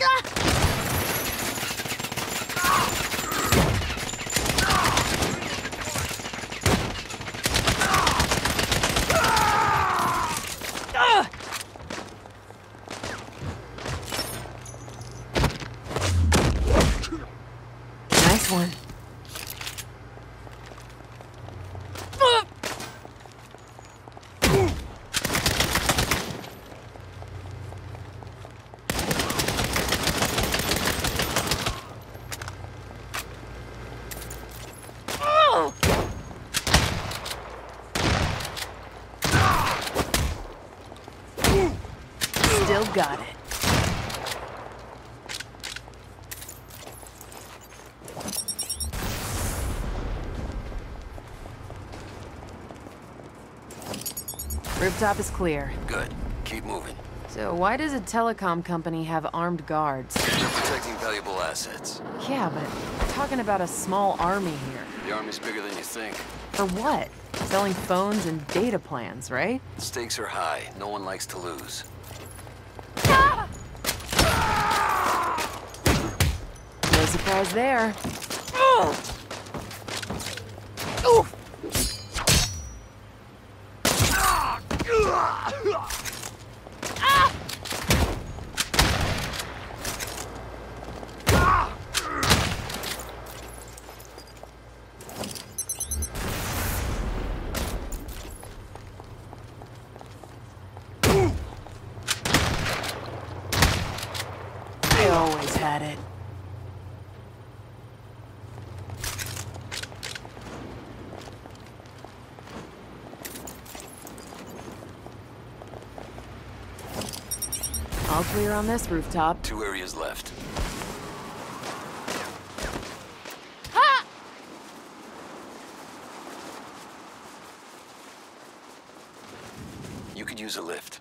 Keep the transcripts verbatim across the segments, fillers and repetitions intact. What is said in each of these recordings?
Nice one. Still got it. Rooftop is clear. Good. Keep moving. So why does a telecom company have armed guards? They're protecting valuable assets. Yeah, but we're talking about a small army here. The army's bigger than you think. For what? Selling phones and data plans, right? The stakes are high. No one likes to lose. No surprise there. I always had it. All clear on this rooftop. Two areas left. Ha! You could use a lift.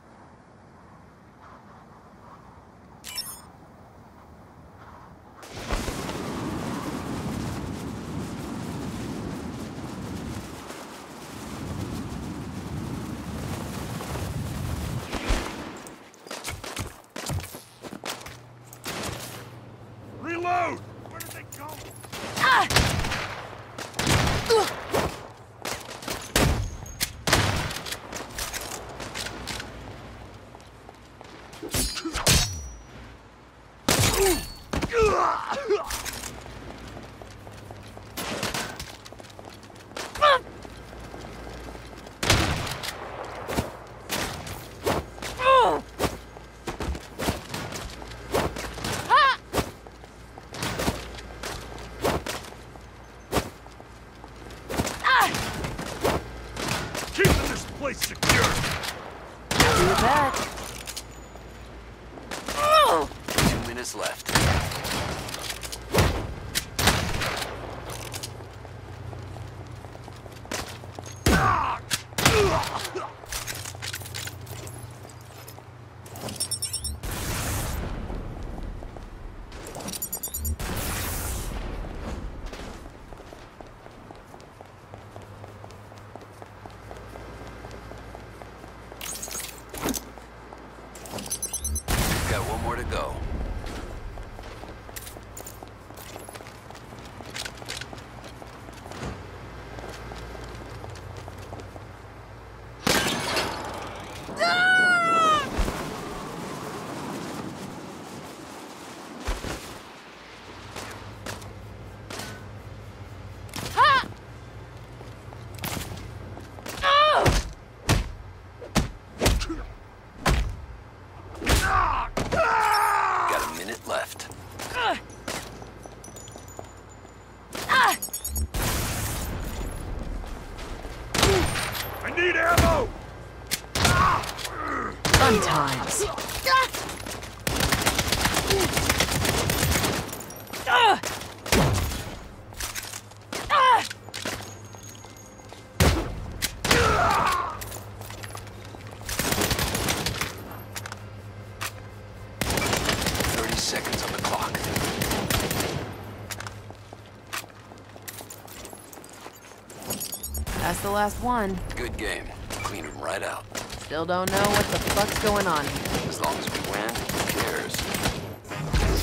Reload! Where did they go? Ah! Ugh. Keeping this place secure! Do that. Two minutes left. Got one more to go. Got a minute left. I need ammo! Fun times. Thirty seconds on the clock. That's the last one. Good game. Cleaned him right out. Still don't know what the fuck's going on here. As long as we win, who cares?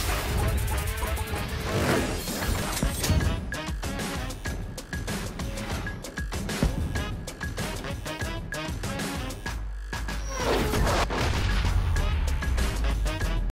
Moving.